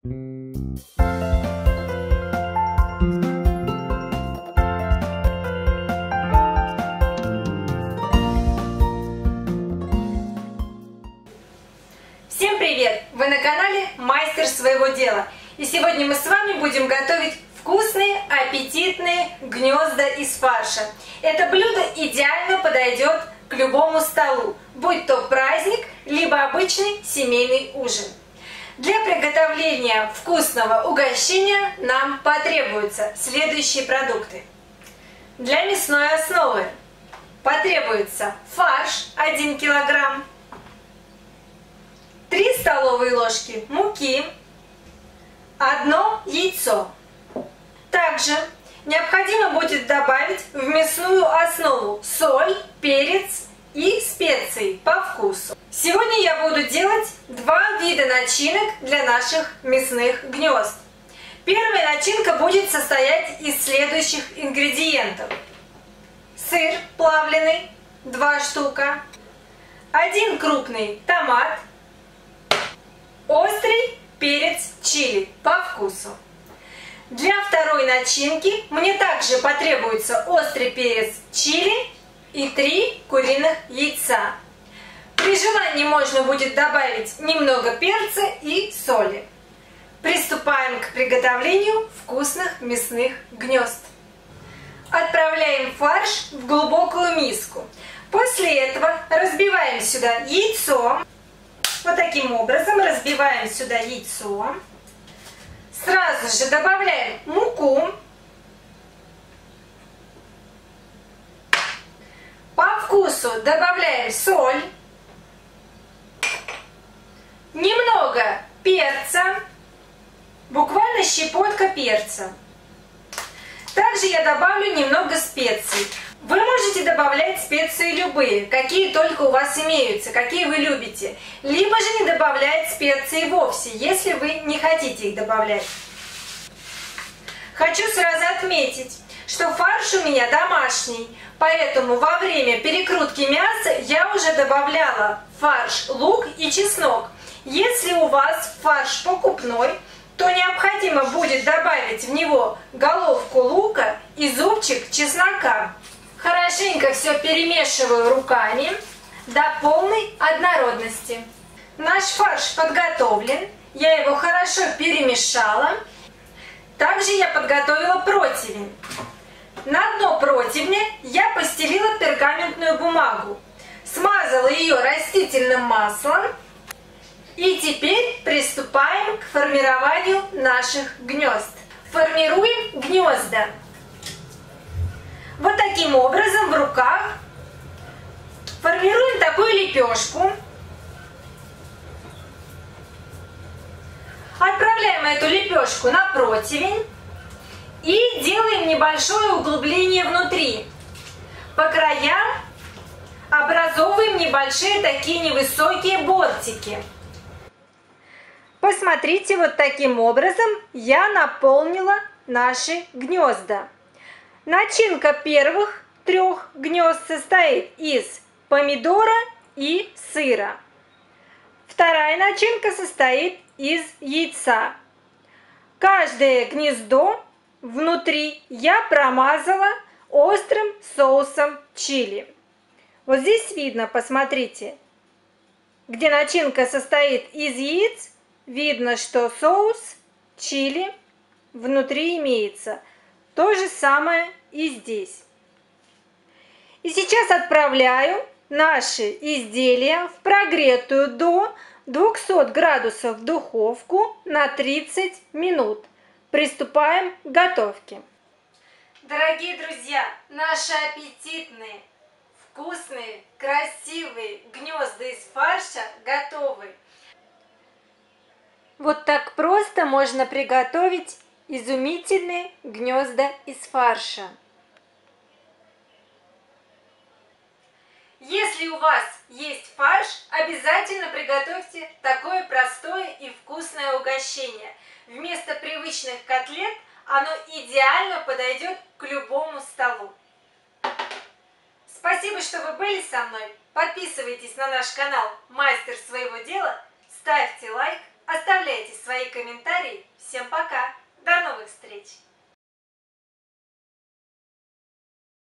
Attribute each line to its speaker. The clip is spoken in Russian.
Speaker 1: Всем привет! Вы на канале Мастер своего дела. И сегодня мы с вами будем готовить вкусные, аппетитные гнезда из фарша. Это блюдо идеально подойдет к любому столу, будь то праздник, либо обычный семейный ужин. Для приготовления вкусного угощения нам потребуются следующие продукты. Для мясной основы потребуется фарш 1 кг, 3 столовые ложки муки, 1 яйцо. Также необходимо будет добавить в мясную основу соль, перец и специи по вкусу. Сегодня я буду делать 2 вида начинок для наших мясных гнезд. Первая начинка будет состоять из следующих ингредиентов. Сыр плавленый 2 штука, 1 крупный томат, острый перец чили по вкусу. Для второй начинки мне также потребуется острый перец чили и 3 куриных яйца. При желании можно будет добавить немного перца и соли. Приступаем к приготовлению вкусных мясных гнезд. Отправляем фарш в глубокую миску. После этого разбиваем сюда яйцо. Вот таким образом разбиваем сюда яйцо. Сразу же добавляем муку. По вкусу добавляем соль. Немного перца. Буквально щепотка перца. Также я добавлю немного специй. Вы можете добавлять специи любые, какие только у вас имеются, какие вы любите. Либо же не добавлять специи вовсе, если вы не хотите их добавлять. Хочу сразу отметить, что фарш у меня домашний, поэтому во время перекрутки мяса я уже добавляла в фарш лук и чеснок. Если у вас фарш покупной, то необходимо будет добавить в него головку лука и зубчик чеснока. Хорошенько все перемешиваю руками до полной однородности. Наш фарш подготовлен, я его хорошо перемешала. Также я подготовила противень. На дно противня я постелила пергаментную бумагу, смазала ее растительным маслом. И теперь приступаем к формированию наших гнезд. Формируем гнезда. Вот таким образом в руках формируем такую лепешку. Отправляем эту лепешку на противень и делаем небольшое углубление внутри. По краям образовываем небольшие такие невысокие бортики. Посмотрите, вот таким образом я наполнила наши гнезда. Начинка первых 3 гнезд состоит из помидора и сыра. Вторая начинка состоит из яйца. Каждое гнездо внутри я промазала острым соусом чили. Вот здесь видно, посмотрите, где начинка состоит из яиц. Видно, что соус чили внутри имеется. То же самое и здесь. И сейчас отправляю наши изделия в прогретую до 200 градусов духовку на 30 минут. Приступаем к готовке. Дорогие друзья, наши аппетитные, вкусные, красивые гнезда из фарша готовы. Вот так просто можно приготовить изумительные гнезда из фарша. Если у вас есть фарш, обязательно приготовьте такое простое и вкусное угощение. Вместо привычных котлет оно идеально подойдет к любому столу. Спасибо, что вы были со мной. Подписывайтесь на наш канал «Мастер своего дела», ставьте лайк, Оставляйте свои комментарии. Всем пока!